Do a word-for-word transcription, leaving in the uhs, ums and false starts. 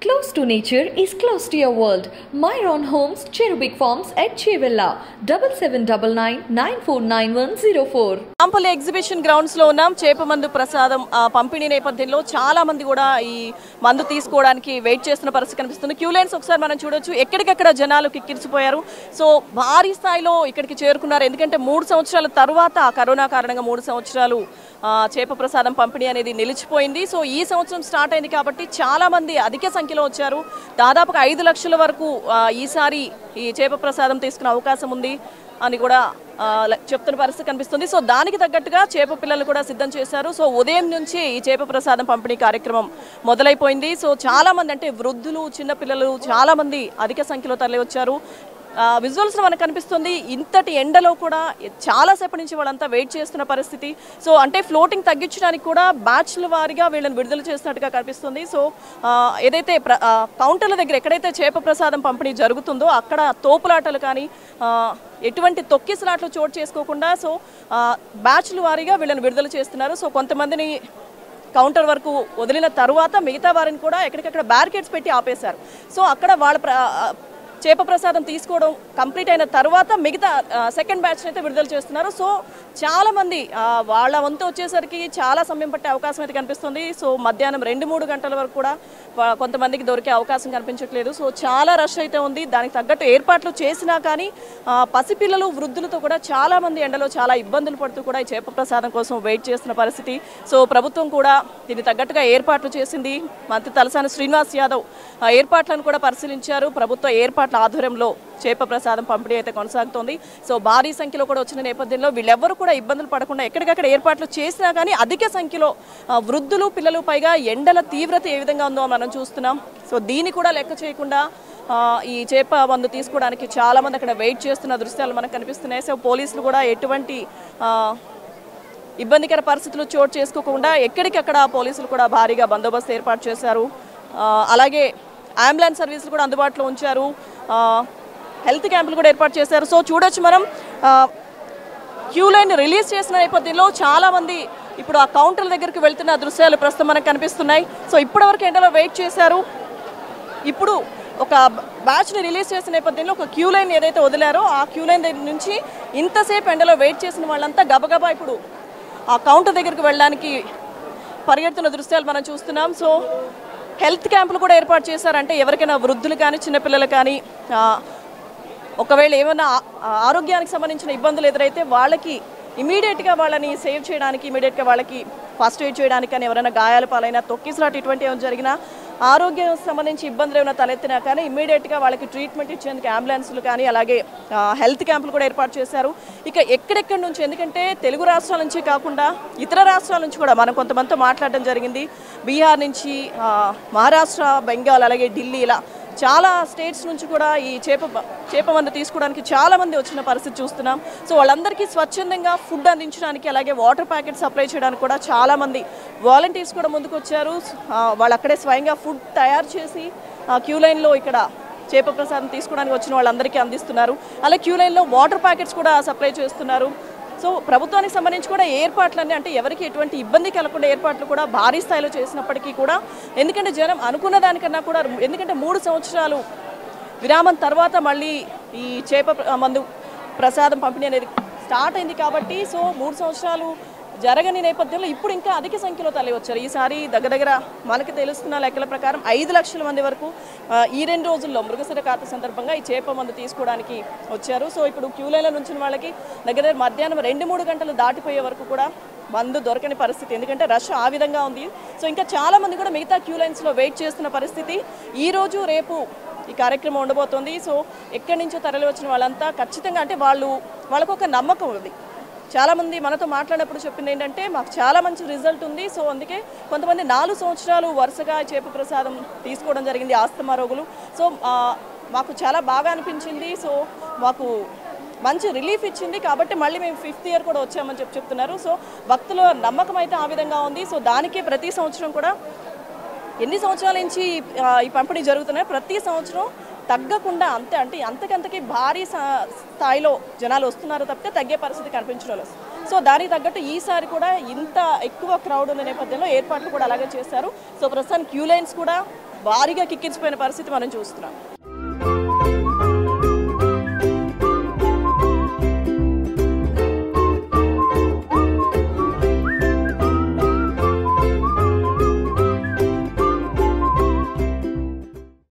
Close to nature is close to your world. Myron Homes, Cherubic Farms at Chevilla. seven seven nine nine nine four nine one zero four. Nampally exhibition grounds లో ఉన్నాం. చేప మందు ప్రసాదం పంపిణీ నేపథ్యంలో చాలా మంది కూడా ఈ మందు తీసుకోవడానికి వెయిట్ చేస్తున్న పరిస్థితి కనిపిస్తుంది. క్యూ లైన్స్ ఒకసారి మనం చూడొచ్చు. ఎక్కడికక్కడ జనాలు కిక్కిరిసిపోయారు. సో భారీ స్థాయిలో ఇక్కడికి చేరుకున్నారు. ఎందుకంటే మూడు సంవత్సరాల తర్వాత కరోనా కారణంగా మూడు సంవత్సరాలు చేప ప్రసాదం పంపిణీ అనేది నిలిచిపోయింది. సో ఈ సంవత్సరం స్టార్ట్ అయింది కాబట్టి చాలా మంది అధిక సంఖ్యలో వచ్చారు. దాదాపుగా ఐదు లక్షల వరకు ఈసారి ఈ చేప ప్రసాదం తీసుకునే అవకాశం ఉంది అని కూడా చెప్తున్న పరిస్థితి కనిపిస్తుంది. సో దానికి తగ్గట్టుగా చేప పిల్లలు కూడా సిద్ధం చేశారు. సో ఉదయం నుంచి ఈ చేప ప్రసాదం పంపిణీ కార్యక్రమం మొదలైపోయింది. సో చాలా మంది అంటే వృద్ధులు, చిన్నపిల్లలు చాలా మంది అధిక సంఖ్యలో తరలి వచ్చారు. విజువల్స్ మనకు కనిపిస్తుంది. ఇంతటి ఎండలో కూడా చాలాసేపటి నుంచి వాళ్ళంతా వెయిట్ చేస్తున్న పరిస్థితి. సో అంటే ఫ్లోటింగ్ తగ్గించడానికి కూడా బ్యాచ్ల వారీగా వీళ్ళని విడుదల చేసినట్టుగా కనిపిస్తుంది. సో ఏదైతే కౌంటర్ల దగ్గర ఎక్కడైతే చేప ప్రసాదం పంపిణీ జరుగుతుందో అక్కడ తోపులాటలు కానీ ఎటువంటి తొక్కిసలాట్లు చోటు చేసుకోకుండా సో బ్యాచ్ల వారీగా వీళ్ళని విడుదల చేస్తున్నారు. సో కొంతమందిని కౌంటర్ వరకు వదిలిన తర్వాత మిగతా వారిని కూడా ఎక్కడికక్కడ బ్యారికేడ్స్ పెట్టి ఆపేశారు. సో అక్కడ వాళ్ళ చేప ప్రసాదం తీసుకోవడం కంప్లీట్ అయిన తర్వాత మిగతా సెకండ్ బ్యాచ్ అయితే విడుదల చేస్తున్నారు. సో చాలామంది వాళ్ళ వంతు వచ్చేసరికి చాలా సమయం పట్టే అవకాశం అయితే కనిపిస్తుంది. సో మధ్యాహ్నం రెండు మూడు గంటల వరకు కూడా కొంతమందికి దొరికే అవకాశం కనిపించట్లేదు. సో చాలా రష్ అయితే ఉంది. దానికి తగ్గట్టు ఏర్పాట్లు చేసినా కానీ పసిపిల్లలు, వృద్ధులతో కూడా చాలామంది ఎండలో చాలా ఇబ్బందులు పడుతూ కూడా ఈ చేప ప్రసాదం కోసం వెయిట్ చేస్తున్న పరిస్థితి. సో ప్రభుత్వం కూడా దీనికి తగ్గట్టుగా ఏర్పాట్లు చేసింది. మంత్రి తలసాని శ్రీనివాస్ యాదవ్ ఏర్పాట్లను కూడా పరిశీలించారు. ప్రభుత్వ ఏర్పాట్ల ఆధ్వర్యంలో చేప ప్రసాదం పంపిణీ అయితే కొనసాగుతోంది. సో భారీ సంఖ్యలో కూడా వచ్చిన నేపథ్యంలో వీళ్ళెవ్వరూ కూడా ఇబ్బందులు పడకుండా ఎక్కడికక్కడ ఏర్పాట్లు చేసినా కానీ అధిక సంఖ్యలో వృద్ధులు, పిల్లలు, పైగా ఎండల తీవ్రత ఏ విధంగా ఉందో మనం చూస్తున్నాం. సో దీన్ని కూడా లెక్క చేయకుండా ఈ చేప మందు తీసుకోవడానికి చాలా మంది అక్కడ వెయిట్ చేస్తున్న దృశ్యాలు మనకు కనిపిస్తున్నాయి. సో పోలీసులు కూడా ఎటువంటి ఇబ్బందికర పరిస్థితులు చోటు చేసుకోకుండా ఎక్కడికక్కడ పోలీసులు కూడా భారీగా బందోబస్తు ఏర్పాటు చేశారు. అలాగే అంబులెన్స్ సర్వీసులు కూడా అందుబాటులో ఉంచారు. హెల్త్ క్యాంపులు కూడా ఏర్పాటు చేశారు. సో చూడొచ్చు మనం క్యూ లైన్ రిలీజ్ చేసిన నేపథ్యంలో చాలామంది ఇప్పుడు ఆ కౌంటర్ల దగ్గరికి వెళ్తున్న దృశ్యాలు ప్రస్తుతం మనకు కనిపిస్తున్నాయి. సో ఇప్పటివరకు ఎండలో వెయిట్ చేశారు. ఇప్పుడు ఒక బ్యాచ్ని రిలీజ్ చేసిన నేపథ్యంలో ఒక క్యూ లైన్ ఏదైతే వదిలారో ఆ క్యూ లైన్ దగ్గర నుంచి ఇంతసేపు ఎండలో వెయిట్ చేసిన వాళ్ళంతా గబగబా ఇప్పుడు ఆ కౌంటర్ దగ్గరికి వెళ్ళడానికి పరిగెడుతున్న దృశ్యాలు మనం చూస్తున్నాం. సో హెల్త్ క్యాంపులు కూడా ఏర్పాటు చేశారంటే ఎవరికైనా వృద్ధులు కానీ చిన్నపిల్లలు కానీ ఒకవేళ ఏమైనా ఆరోగ్యానికి సంబంధించిన ఇబ్బందులు ఎదురైతే వాళ్ళకి ఇమీడియట్గా వాళ్ళని సేవ్ చేయడానికి, ఇమీడియట్గా వాళ్ళకి ఫస్ట్ ఎయిడ్ చేయడానికి కానీ ఎవరైనా గాయాల పాలైనా, తొక్కిసలాట ఇటువంటి ఏమైనా జరిగినా, ఆరోగ్యం సంబంధించి ఇబ్బందులు ఏమైనా తలెత్తినా కానీ ఇమీడియట్గా వాళ్ళకి ట్రీట్మెంట్ ఇచ్చేందుకు అంబులెన్స్లు కానీ అలాగే హెల్త్ క్యాంపులు కూడా ఏర్పాటు చేశారు. ఇక ఎక్కడెక్కడి నుంచి, ఎందుకంటే తెలుగు రాష్ట్రాల నుంచి కాకుండా ఇతర రాష్ట్రాల నుంచి కూడా మనం కొంతమందితో మాట్లాడడం జరిగింది. బీహార్ నుంచి, మహారాష్ట్ర, బెంగాల్, అలాగే ఢిల్లీ, ఇలా చాలా స్టేట్స్ నుంచి కూడా ఈ చేప చేప మందు తీసుకోవడానికి చాలామంది వచ్చిన పరిస్థితి చూస్తున్నాం. సో వాళ్ళందరికీ స్వచ్ఛందంగా ఫుడ్ అందించడానికి అలాగే వాటర్ ప్యాకెట్ సప్లై చేయడానికి కూడా చాలామంది వాలంటీర్స్ కూడా ముందుకు వచ్చారు. వాళ్ళు అక్కడే స్వయంగా ఫుడ్ తయారు చేసి క్యూ లైన్లో ఇక్కడ చేప ప్రసాదం తీసుకోవడానికి వచ్చిన వాళ్ళందరికీ అందిస్తున్నారు. అలాగే క్యూ లైన్లో వాటర్ ప్యాకెట్స్ కూడా సప్లై చేస్తున్నారు. సో ప్రభుత్వానికి సంబంధించి కూడా ఏర్పాట్లన్నీ అంటే ఎవరికి ఎటువంటి ఇబ్బంది కలగకుండా ఏర్పాట్లు కూడా భారీ స్థాయిలో చేసినప్పటికీ కూడా, ఎందుకంటే జనం అనుకున్న దానికన్నా కూడా, ఎందుకంటే మూడు సంవత్సరాలు విరామం తర్వాత మళ్ళీ ఈ చేప మందు ప్రసాదం పంపిణీ అనేది స్టార్ట్ అయింది కాబట్టి సో మూడు సంవత్సరాలు జరగని నేపథ్యంలో ఇప్పుడు ఇంకా అధిక సంఖ్యలో తరలి వచ్చారు. ఈసారి దగ్గర దగ్గర మనకు తెలుస్తున్న లెక్కల ప్రకారం ఐదు లక్షల మంది వరకు ఈ రెండు రోజుల్లో మృగశిర కార్తె సందర్భంగా ఈ చేప మందు తీసుకోవడానికి వచ్చారు. సో ఇప్పుడు క్యూ లైన్లో నుంచి వాళ్ళకి దగ్గర దగ్గర మధ్యాహ్నం రెండు మూడు గంటలు దాటిపోయే వరకు కూడా మందు దొరకని పరిస్థితి, ఎందుకంటే రష్ ఆ విధంగా ఉంది. సో ఇంకా చాలామంది కూడా మిగతా క్యూ లైన్స్లో వెయిట్ చేస్తున్న పరిస్థితి. ఈరోజు రేపు ఈ కార్యక్రమం ఉండబోతోంది. సో ఎక్కడి నుంచో తరలి వచ్చిన వాళ్ళంతా ఖచ్చితంగా అంటే వాళ్ళు వాళ్ళకు ఒక నమ్మకం ఉంది. చాలామంది మనతో మాట్లాడినప్పుడు చెప్పింది ఏంటంటే మాకు చాలా మంచి రిజల్ట్ ఉంది. సో అందుకే కొంతమంది నాలుగు సంవత్సరాలు వరుసగా చేప ప్రసాదం తీసుకోవడం జరిగింది ఆస్తమా రోగులు. సో మాకు చాలా బాగా అనిపించింది. సో మాకు మంచి రిలీఫ్ ఇచ్చింది కాబట్టి మళ్ళీ మేము ఫిఫ్త్ ఇయర్ కూడా వచ్చామని చెప్పి చెప్తున్నారు. సో భక్తుల నమ్మకం అయితే ఆ విధంగా ఉంది. సో దానికే ప్రతి సంవత్సరం కూడా ఎన్ని సంవత్సరాల నుంచి ఈ పంపిణీ జరుగుతున్నాయి, ప్రతి సంవత్సరం తగ్గకుండా అంతే అంటే అంతకంతకి భారీ స్థాయిలో జనాలు వస్తున్నారు తప్పితే తగ్గే పరిస్థితి కనిపించడం లేదు. సో దానికి తగ్గట్టు ఈసారి కూడా ఇంత ఎక్కువ క్రౌడ్ ఉన్న నేపథ్యంలో ఏర్పాట్లు కూడా అలాగే చేశారు. సో ప్రస్తుతానికి క్యూ లైన్స్ కూడా భారీగా కిక్కించిపోయిన పరిస్థితి మనం చూస్తున్నాం.